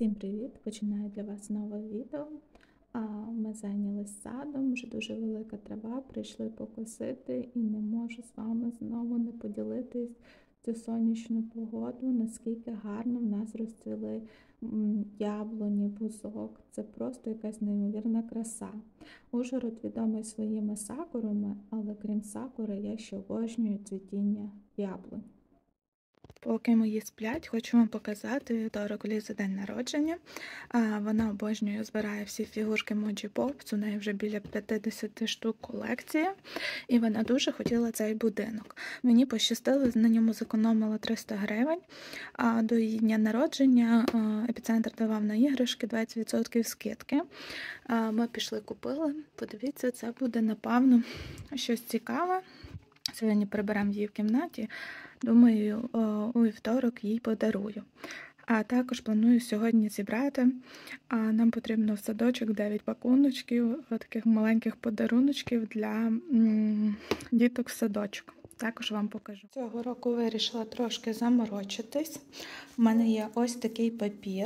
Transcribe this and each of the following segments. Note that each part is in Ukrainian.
Всім привіт! Починаю для вас нове відео. Ми зайнялись садом, вже дуже велика трава, прийшли покосити і не можу з вами знову не поділитись цю сонячну погоду, наскільки гарно в нас розцвіли яблуні, бузок. Це просто якась неймовірна краса. Ужгород відомий своїми сакурами, але крім сакури я ще обожнюю цвітіння яблунь. Поки мої сплять, хочу вам показати вівторок Лізи день народження. Вона обожнює, збирає всі фігурки Моджі Попс, у неї вже біля 50 штук колекція, і вона дуже хотіла цей будинок. Мені пощастило, на ньому зекономила 300 гривень, а до її дня народження епіцентр давав на іграшки 20% скидки. Ми пішли, купили, подивіться, це буде, напевно, щось цікаве. Сьогодні приберемо її в кімнаті. Думаю, у вівторок їй подарую. А також планую сьогодні зібрати. Нам потрібно в садочок 9 пакуночків, таких маленьких подаруночків для діток в садочок. Також вам покажу. Цього року вирішила трошки заморочитись. У мене є ось такий папір,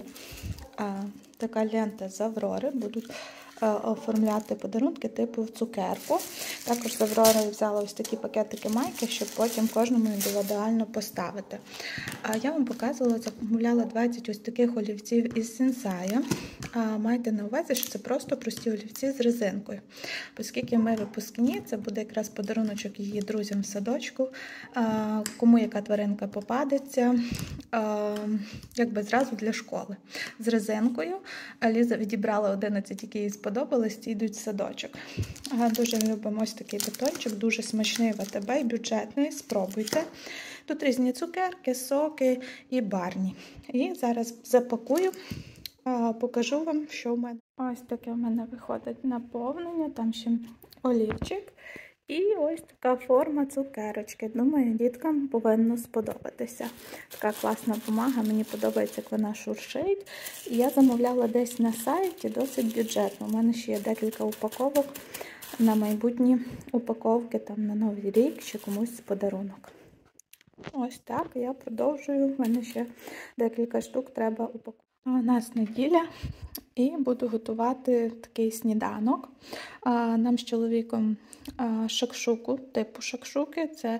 така лента з Аврори. Будуть оформляти подарунки типу в цукерку. Також з Аврори взяла ось такі пакетики майки, щоб потім кожному індивідуально поставити. Я вам показувала, замовляла 20 ось таких олівців із Сінсая. Майте на увазі, що це просто прості олівці з резинкою. Оскільки ми випускні, це буде якраз подаруночок її друзям в садочку, кому яка тваринка попадеться, якби зразу для школи. З резинкою. Ліза відібрала 11, які їй сподобались, і йдуть в садочок. Дуже любимо ось такий батончик, дуже смачний в АТБ і бюджетний, спробуйте. Тут різні цукерки, соки і барні. І зараз запакую, покажу вам, що в мене. Ось таке в мене виходить наповнення, там ще олівчик. І ось така форма цукерочки. Думаю, діткам повинно сподобатися. Така класна бумага, мені подобається, як вона шуршить. І я замовляла десь на сайті, досить бюджетно. У мене ще є декілька упаковок на майбутні упаковки, там на Новий рік чи комусь подарунок. Ось так, я продовжую. У мене ще декілька штук треба упакувати. У нас неділя. І буду готувати такий сніданок. Нам з чоловіком шакшуку, типу шакшуки. Це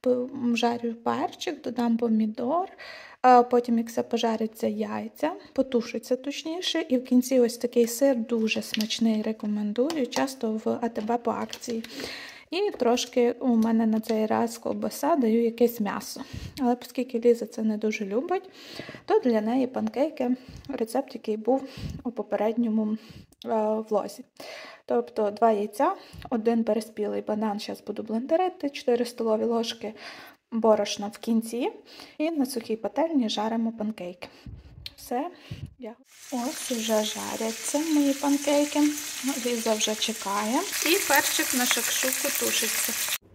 жарю перчик, додам помідор, потім, як все пожариться, яйця, потушиться точніше. І в кінці ось такий сир дуже смачний, рекомендую, часто в АТБ по акції. І трошки у мене на цей раз ковбаса, даю якесь м'ясо. Але оскільки Ліза це не дуже любить, то для неї панкейки, рецепт, який був у попередньому влозі. Тобто 2 яйця, 1 переспілий банан, зараз буду блендерити, 4 столові ложки борошна в кінці. І на сухій пательні жаримо панкейки. Все, ось вже жаряться мої панкейки. Ліза вже чекає. І перчик на шакшуку тушиться.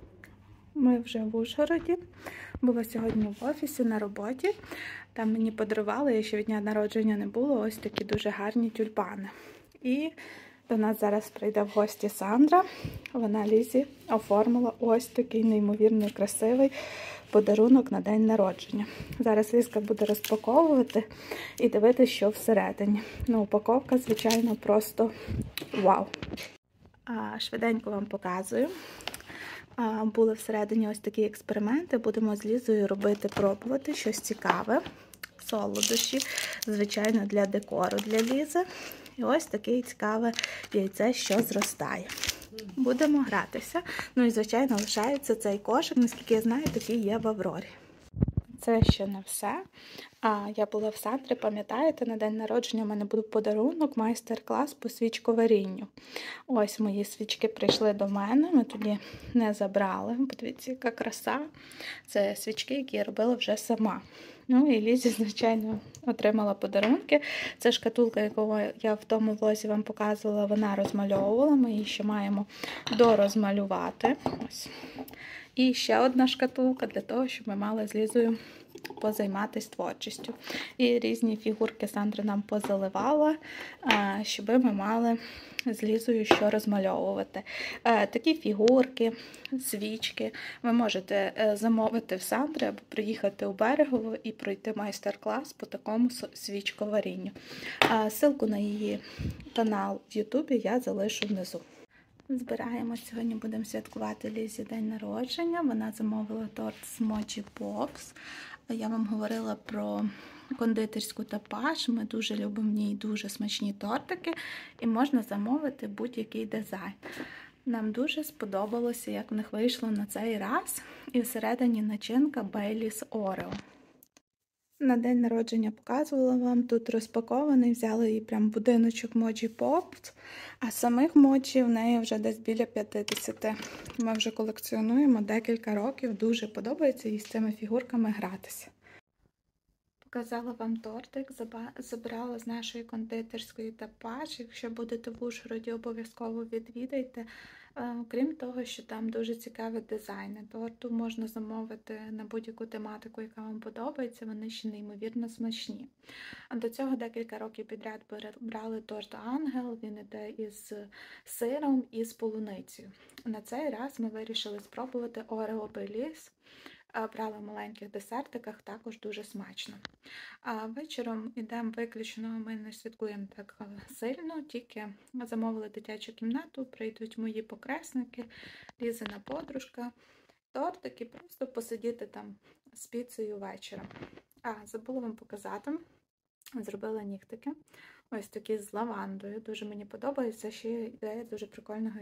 Ми вже в Ужгороді. Була сьогодні в офісі на роботі. Там мені подарували, я ще від дня народження не було, ось такі дуже гарні тюльпани. І до нас зараз прийде в гості Сандра. Вона Лізі оформила ось такий неймовірно красивий подарунок на день народження. Зараз Лізка буде розпаковувати і дивитися, що всередині. Ну, упаковка, звичайно, просто вау. Швиденько вам показую. Були всередині ось такі експерименти. Будемо з Лізою робити, пробувати щось цікаве. Солодощі, звичайно, для декору для Лізи. І ось таке цікаве яйце, що зростає. Будемо гратися. Ну і, звичайно, лишається цей кошик, наскільки я знаю, такий є в Аврорі. Це ще не все. Я була в Сандрі, пам'ятаєте, на день народження в мене був подарунок, майстер-клас по свічковарінню. Ось мої свічки прийшли до мене, ми тоді не забрали. Подивіться, яка краса. Це свічки, які я робила вже сама. Ну і Лізі, звичайно, отримала подарунки. Це шкатулка, яку я в тому влозі вам показувала, вона розмальовувала. Ми її ще маємо дорозмалювати. Ось. І ще одна шкатулка для того, щоб ми мали з Лізою позайматися творчістю. І різні фігурки Сандра нам позаливала, щоб ми мали з Лізою що розмальовувати. Такі фігурки, свічки ви можете замовити в Сандри або приїхати у Берегово і пройти майстер-клас по такому свічковарінню. Ссылку на її канал в Ютубі я залишу внизу. Збираємось, сьогодні будемо святкувати Лізі день народження. Вона замовила торт з Mochi Pops. Я вам говорила про кондитерську Тапаж. Ми дуже любимо в ній дуже смачні тортики і можна замовити будь-який дизайн. Нам дуже сподобалося, як в них вийшло на цей раз. І всередині начинка Baileys Oreo. На день народження показувала вам, тут розпакований, взяли її прям будиночок Mochi Pops, а самих мочі в неї вже десь біля 50. Ми вже колекціонуємо декілька років, дуже подобається їй з цими фігурками гратися. Показала вам тортик, забрала з нашої кондитерської Тапаж. Якщо будете в Ужгороді, обов'язково відвідайте. Крім того, що там дуже цікаві дизайни. Торту можна замовити на будь-яку тематику, яка вам подобається, вони ще неймовірно смачні. А до цього декілька років підряд брали торт Ангел, він іде із сиром і з полуницею. На цей раз ми вирішили спробувати Oreo Baileys. Брали в маленьких десертиках, також дуже смачно. А вечором йдемо виключно, ми не святкуємо так сильно, тільки замовили дитячу кімнату, прийдуть мої покресники, Лізина подружка, тортик і просто посидіти там з піцею вечором. Забула вам показати, зробила нігтики, ось такі з лавандою, дуже мені подобається, ще ідея дуже прикольного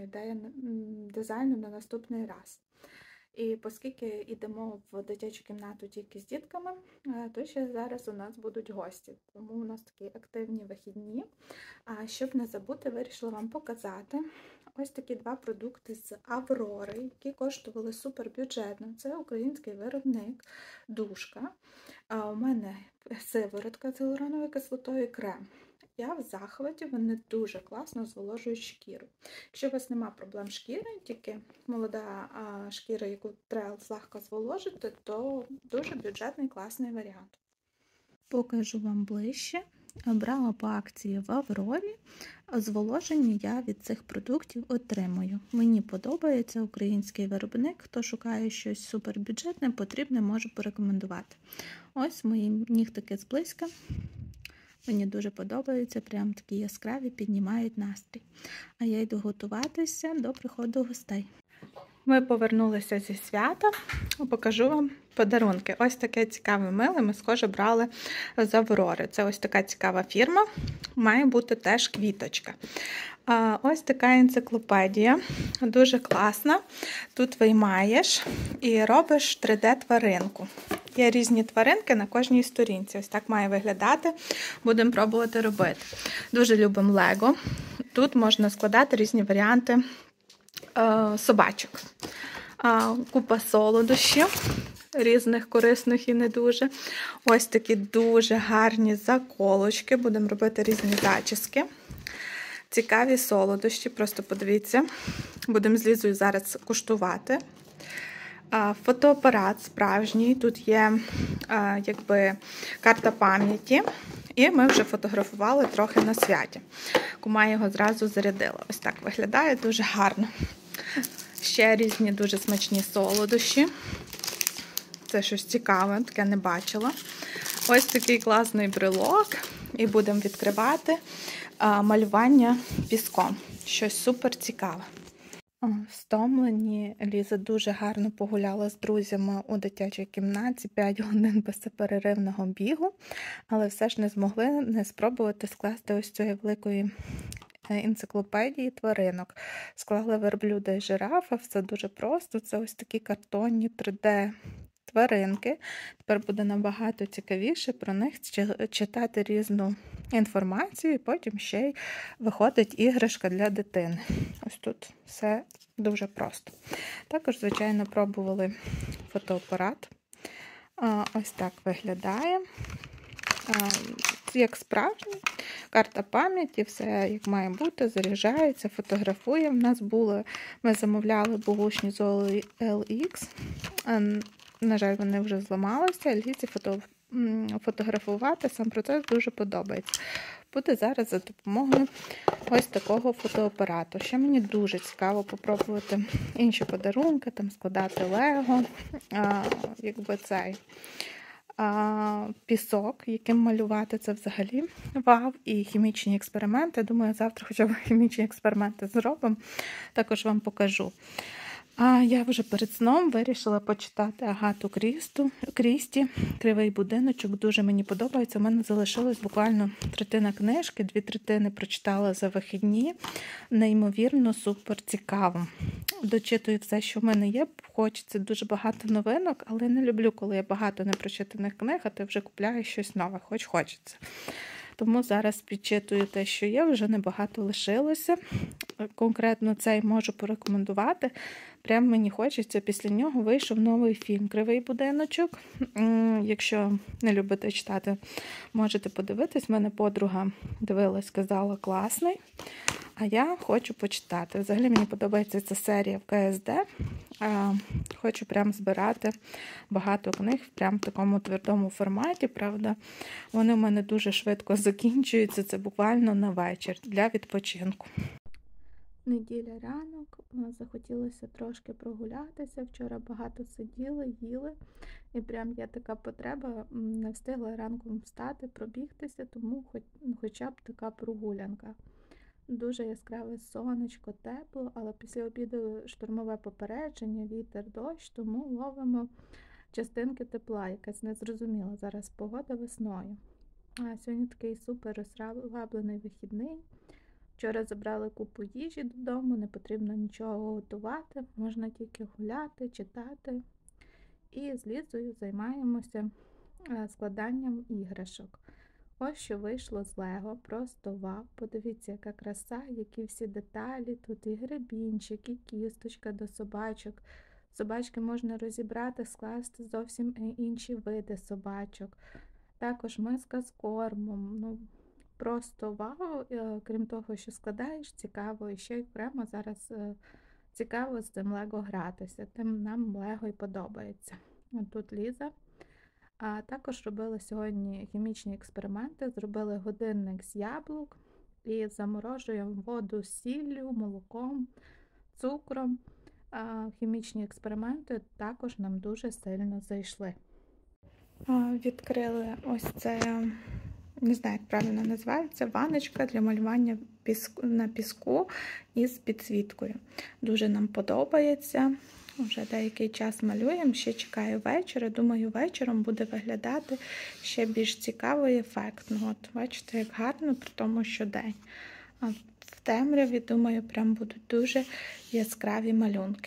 дизайну на наступний раз. І оскільки йдемо в дитячу кімнату тільки з дітками, то ще зараз у нас будуть гості. Тому у нас такі активні вихідні. А щоб не забути, вирішила вам показати ось такі два продукти з Аврори, які коштували супербюджетно. Це український виробник Душка. У мене сиворотка з гіалуроновою кислотою, крем. Я в захваті, вони дуже класно зволожують шкіру. Якщо у вас немає проблем з шкірою, тільки молода шкіра, яку треба легко зволожити, то дуже бюджетний, класний варіант. Покажу вам ближче. Брала по акції в Аврорі. Зволоження я від цих продуктів отримую. Мені подобається український виробник. Хто шукає щось супербюджетне, потрібне, можу порекомендувати. Ось мої нігтики зблизька. Мені дуже подобаються, прям такі яскраві, піднімають настрій. А я йду готуватися до приходу гостей. Ми повернулися зі свята, покажу вам подарунки. Ось таке цікаве миле ми схоже брали з Аврори. Це ось така цікава фірма, має бути теж квіточка. Ось така енциклопедія, дуже класна. Тут виймаєш і робиш 3D-тваринку. Є різні тваринки на кожній сторінці. Ось так має виглядати. Будемо пробувати робити. Дуже любимо Лего. Тут можна складати різні варіанти собачок. Купа солодощів, різних корисних і не дуже. Ось такі дуже гарні заколочки. Будемо робити різні зачіски. Цікаві солодощі, просто подивіться. Будемо з Лізою зараз куштувати. Фотоапарат справжній, тут є якби карта пам'яті, і ми вже фотографували трохи на святі. Кума його зразу зарядила. Ось так виглядає, дуже гарно. Ще різні дуже смачні солодощі. Це щось цікаве, таке не бачила. Ось такий класний брелок, і будемо відкривати малювання піском. Щось супер цікаве. Стомлені. Ліза дуже гарно погуляла з друзями у дитячій кімнаті, 5 годин безперервного бігу, але все ж не змогли не спробувати скласти ось цієї великої енциклопедії тваринок. Склали верблюда і жирафа, все дуже просто, це ось такі картонні 3D тваринки. Тепер буде набагато цікавіше про них читати різну інформацію, і потім ще й виходить іграшка для дитини. Ось тут все дуже просто. Також, звичайно, пробували фотоапарат. Ось так виглядає. Як справжній, карта пам'яті, все як має бути, заряджається, фотографує. В нас було, ми замовляли бушні з OLX. на жаль, вони вже зламалися. Лізі фотографувати, сам процес дуже подобається. Буде зараз за допомогою ось такого фотоапарату. Ще мені дуже цікаво попробувати інші подарунки, там складати лего, якби цей пісок, яким малювати, це взагалі вау. І хімічні експерименти. Думаю, завтра хоча б хімічні експерименти зробимо, також вам покажу. А я вже перед сном вирішила почитати Агату Крісті «Кривий будиночок». Дуже мені подобається. У мене залишилось буквально третина книжки, 2/3 прочитала за вихідні. Неймовірно, супер цікаво. Дочитую все, що в мене є. Хочеться дуже багато новинок, але не люблю, коли є багато непрочитаних книг, а ти вже купляєш щось нове, хоч хочеться. Тому зараз підчитую те, що є, вже небагато лишилося. Конкретно цей можу порекомендувати. Прям мені хочеться, після нього вийшов новий фільм «Кривий будиночок». Якщо не любите читати, можете подивитись. У мене подруга дивилась, казала, класний. А я хочу почитати. Взагалі мені подобається ця серія в КСД. Хочу прям збирати багато книг прям в такому твердому форматі, правда. Вони в мене дуже швидко закінчуються. Це буквально на вечір для відпочинку. Неділя ранок, захотілося трошки прогулятися. Вчора багато сиділи, їли. І прям є така потреба, не встигла ранком встати, пробігтися, тому хоча б така прогулянка. Дуже яскраве сонечко, тепло, але після обіду штормове попередження, вітер, дощ, тому ловимо частинки тепла, якась незрозуміла зараз погода весною. А сьогодні такий супер розслаблений вихідний. Вчора забрали купу їжі додому, не потрібно нічого готувати, можна тільки гуляти, читати. І з Лізою займаємося складанням іграшок. Ось що вийшло з Лего, просто вау. Подивіться, яка краса, які всі деталі. Тут і гребінчик, і кісточка до собачок. Собачки можна розібрати, скласти зовсім інші види собачок. Також миска з кормом. Ну, просто вау. Крім того, що складаєш, цікаво. І ще й прямо зараз цікаво з цим Лего гратися. Тим нам Лего і подобається. От тут Ліза. А також робили сьогодні хімічні експерименти, зробили годинник з яблук і заморожуємо воду з сіллю, молоком, цукром. Хімічні експерименти також нам дуже сильно зайшли. Відкрили ось це, не знаю, як правильно називається, ванночка для малювання на піску із підсвіткою. Дуже нам подобається. Вже деякий час малюємо, ще чекаю вечора. Думаю, вечором буде виглядати ще більш цікаво і ефектно. От, бачите, як гарно, при тому, що день. А в темряві, думаю, прям будуть дуже яскраві малюнки.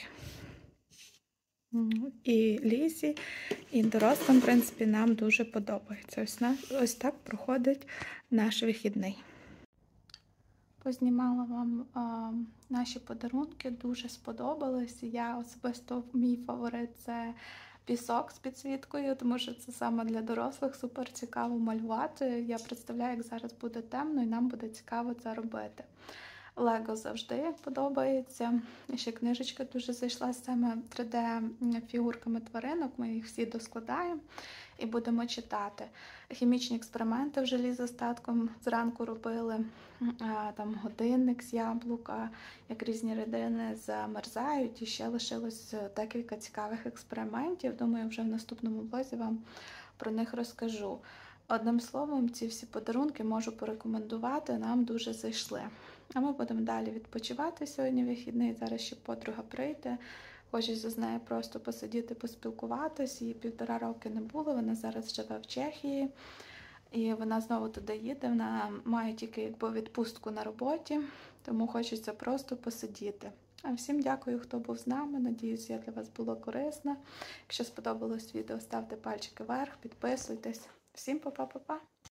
І Лізі, і дорослим, в принципі, нам дуже подобається. Ось так проходить наш вихідний. Познімала вам наші подарунки, дуже сподобалось. Я особисто, мій фаворит – це пісок з підсвіткою, тому що це саме для дорослих супер цікаво малювати. Я представляю, як зараз буде темно і нам буде цікаво це робити. Лего завжди подобається. Ще книжечка дуже зайшла з цими 3D-фігурками тваринок, ми їх всі доскладаємо і будемо читати. Хімічні експерименти вже Ліза з татком зранку робили. Там годинник з яблука, як різні рідини замерзають. І ще лишилось декілька цікавих експериментів. Думаю, вже в наступному блозі вам про них розкажу. Одним словом, ці всі подарунки можу порекомендувати, нам дуже зайшли. А ми будемо далі відпочивати сьогодні вихідний. Зараз ще подруга прийде. Хочеться з нею просто посидіти, поспілкуватись. Їй 1,5 роки не було, вона зараз живе в Чехії. І вона знову туди їде, вона має тільки відпустку на роботі, тому хочеться просто посидіти. А всім дякую, хто був з нами, надіюсь, я для вас була корисна. Якщо сподобалось відео, ставте пальчики вверх, підписуйтесь. Всім па-па-па-па!